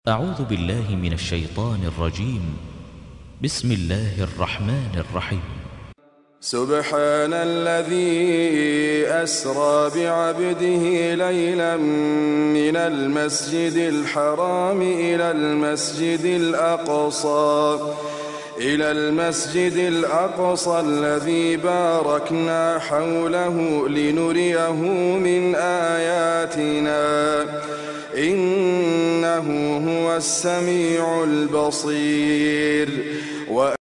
أعوذ بالله من الشيطان الرجيم. بسم الله الرحمن الرحيم. سبحان الذي أسرى بعبده ليلا من المسجد الحرام إلى المسجد الأقصى الذي باركنا حوله لنريه من آياتنا إنه هو السميع البصير.